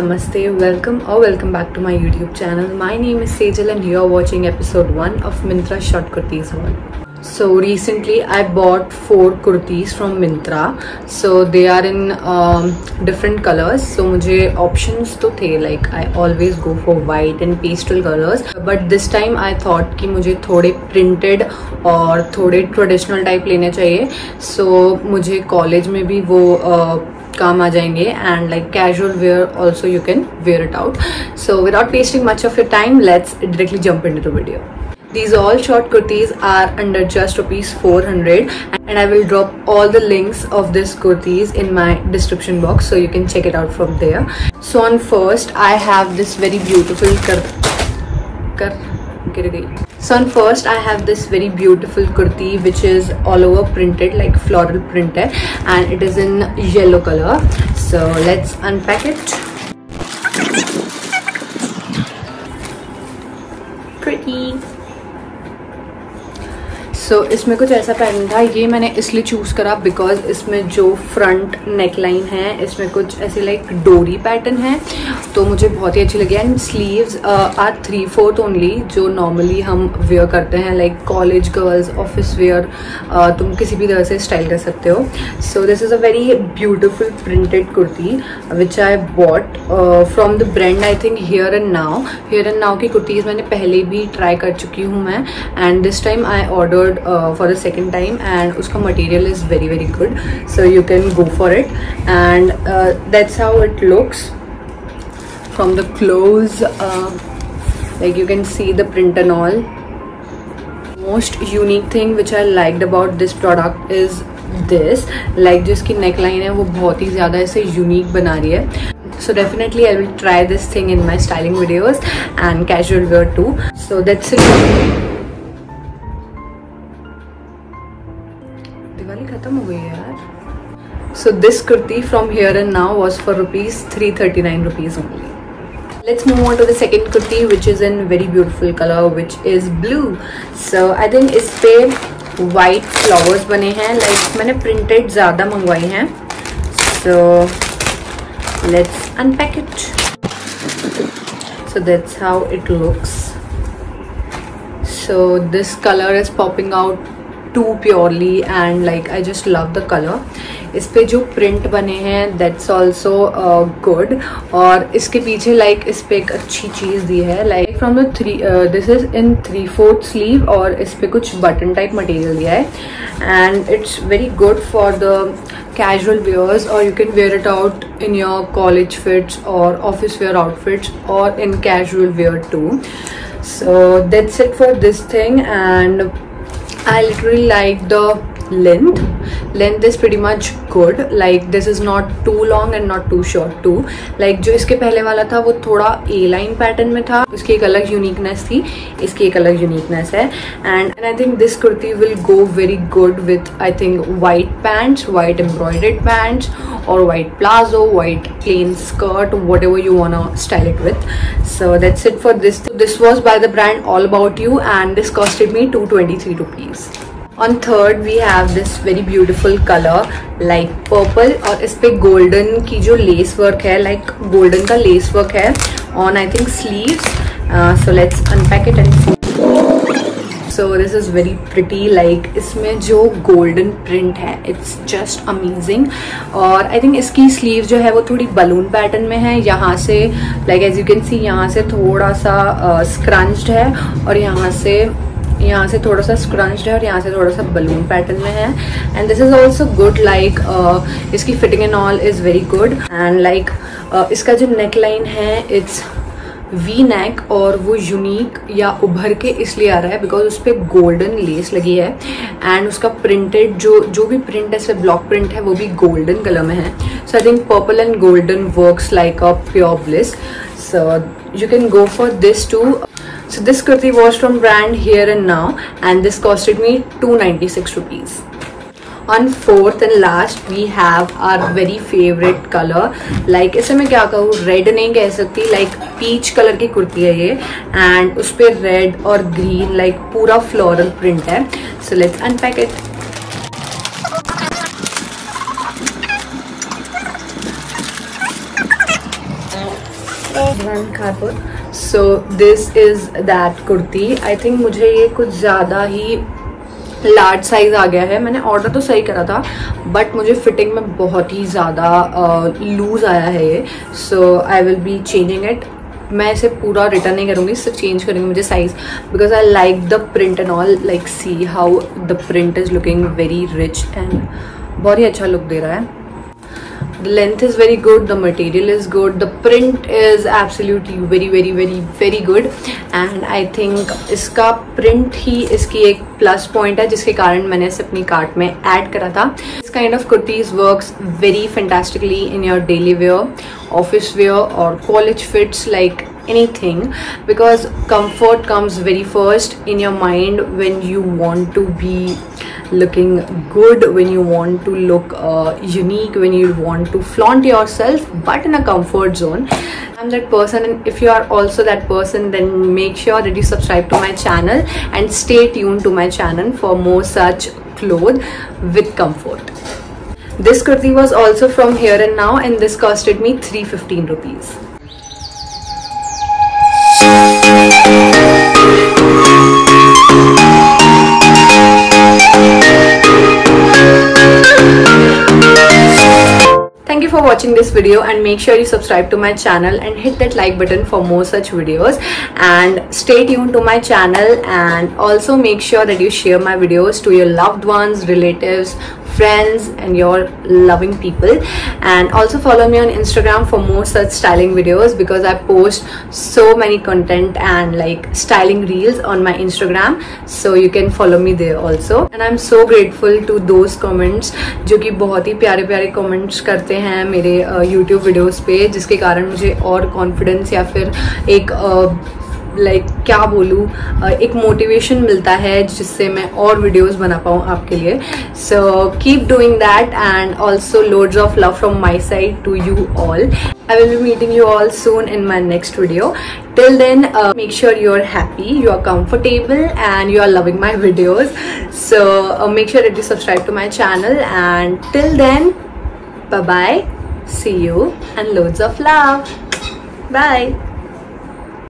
namaste, welcome back to my YouTube channel. My name is Sejal and you are watching episode 1 of Myntra short kurtis haul. So recently I bought 4 kurtis from Myntra. So they are in different colors. So मुझे options तो थे, like I always go for white and pastel colors, but this time I thought कि मुझे थोड़े printed और थोड़े traditional type लेने चाहिए. So मुझे college में भी वो काम आ जाएंगे and like casual wear also you can wear it out. So without wasting much of your time, let's directly jump into the video. These all short kurtis are under just ₹400 and I will drop all the links of this kurtis in my description box so you can check it out from there. So on first I have this very beautiful kurti which is all over printed, like floral printed, and it is in yellow color. So let's unpack it. Pretty. So इसमें कुछ ऐसा pattern था. ये मैंने इसलिए choose करा because इसमें जो फ्रंट नेकलाइन है इसमें कुछ ऐसे लाइक डोरी पैटर्न है, तो मुझे बहुत ही अच्छी लगी. एंड स्लीव्स आर 3/4 ओनली, जो नॉर्मली हम वेयर करते हैं like college girls, office wear, तुम किसी भी तरह से स्टाइल कर सकते हो. So this is a very beautiful printed kurti which I bought from the brand I think here and now की कुर्तीज़ मैंने पहले भी ट्राई कर चुकी हूँ मैं, and this time I ordered for the second time and uska material is very good, so you can go for it. And that's how it looks from the close. Like you can see the print and all. Most unique thing which I liked about this product is this, like जो इसकी neckline है वो बहुत ही ज़्यादा ऐसे unique बना रही है. So definitely I will try this thing in my styling videos and casual wear too. So that's it. खत्म हो गई है यार. So this kurti from here and now was for ₹339 only. Let's move on to the second kurti which is in very beautiful color which is blue. So I think इस पे white flowers बने हैं, like मैंने printed ज़्यादा मंगवाई हैं. So let's unpack it. So that's how it looks. So this color is popping out too purely and like I just love the color. इस पे जो प्रिंट बने हैं that's also good, और इसके पीछे like इस पे एक अच्छी चीज़ दी है, like from the this is in 3/4 sleeve और इस पे कुछ बटन टाइप मटेरियल दिया है, and it's very good for the casual wears, or you can wear it out in your college fits or office wear outfits or in casual wear too. So that's it for this thing, and I literally like the length is pretty much good. Like this is not too long and not too short too. Like जो इसके पहले वाला था वो थोड़ा A line pattern में था, उसकी एक अलग यूनिकनेस थी, इसकी एक अलग यूनिकनेस है. And I think this kurti will go very good with I think white pants, white embroidered pants, or white plazo, white plain skirt, whatever you wanna style it with. So that's it for this. This was by the brand All About You and this costed me ₹223. On third we have this very beautiful color like purple, और इस पे golden की जो lace work है, like golden का lace work है on I think sleeves. So let's unpack it and see. So this is very pretty, like इसमें जो golden print है it's just amazing. और I think इसकी sleeve जो है वो थोड़ी balloon pattern में है. यहाँ से like as you can see यहाँ से थोड़ा सा scrunched है, और यहाँ से थोड़ा सा scrunched है, और यहाँ से थोड़ा सा balloon pattern में है. And this is also good, like इसकी fitting and all is very good. And like इसका जो neckline है it's वी नेक, और वो यूनिक या उभर के इसलिए आ रहा है बिकॉज उस पर गोल्डन लेस लगी है, एंड उसका प्रिंटेड जो भी प्रिंट है, सिर्फ ब्लॉक प्रिंट है, वो भी गोल्डन कलर में है. So I think purple and golden works like a pure bliss. So you can go for this too. So this kurti was from brand Here and Now and this costed me ₹296. On fourth and last we have our very favorite color. Like इसे मैं क्या कहूँ, red नहीं कह सकती, like peach colour की कुर्ती है ये, and उस पे रेड और ग्रीन like पूरा फ्लोरल प्रिंट है. So let's unpack it. everyone, Kharpur. So this is that kurti. I think मुझे ये कुछ ज़्यादा ही लार्ज साइज आ गया है. मैंने ऑर्डर तो सही करा था बट मुझे फिटिंग में बहुत ही ज़्यादा लूज आया है ये. So I will be changing it. मैं इसे पूरा रिटर्न नहीं करूँगी, सिर्फ चेंज करूँगी मुझे size, because I like the print and all. Like see how the print is looking very rich and बहुत ही अच्छा लुक दे रहा है. The length is very good, the material is good, the print is absolutely very good and I think इसका print ही इसकी एक plus point है जिसके कारण मैंने इसे अपनी cart में add करा था. This kind of kurtis works very fantastically in your daily wear, office wear or college fits, like anything, because comfort comes very first in your mind when you want to be looking good, when you want to look unique, when you want to flaunt yourself but in a comfort zone. I'm that person, and if you are also that person, then make sure that you subscribe to my channel and stay tuned to my channel for more such clothes with comfort. This kurti was also from Here and Now and this costed me 315 rupees. Thank you for watching this video and make sure you subscribe to my channel and hit that like button for more such videos, and stay tuned to my channel, and also make sure that you share my videos to your loved ones, relatives, friends and your loving people, and also follow me on Instagram for more such styling videos because I post so many content and like styling reels on my Instagram, so you can follow me there also. And I'm so grateful to those comments जो कि बहुत ही प्यारे प्यारे comments करते हैं मेरे YouTube videos पे, जिसके कारण मुझे और confidence या फिर एक लाइक क्या बोलूँ, एक मोटिवेशन मिलता है जिससे मैं और वीडियोस बना पाऊँ आपके लिए. So keep doing that and also loads of love from my side to you all. I will be meeting you all soon in my next video. Till then, make sure you're happy, you are comfortable and you are loving my videos. So make sure that you subscribe to my channel, and till then, bye bye, see you and loads of love. Bye.